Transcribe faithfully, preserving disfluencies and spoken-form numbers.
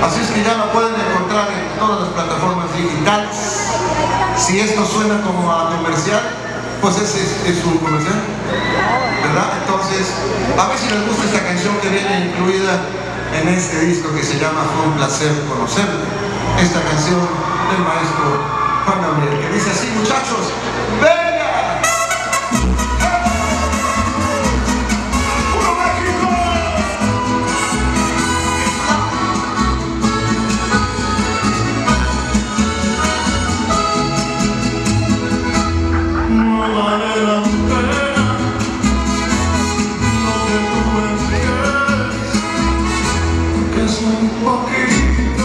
Así es que ya la pueden encontrar en todas las plataformas digitales. Si esto suena como a comercial, pues ese es, es un comercial, ¿verdad? Entonces, a ver si les gusta esta canción que viene incluida en este disco que se llama Fue un placer conocerle. Esta canción del maestro Juan Gabriel, que dice así, muchachos, ¡venga! Un poquito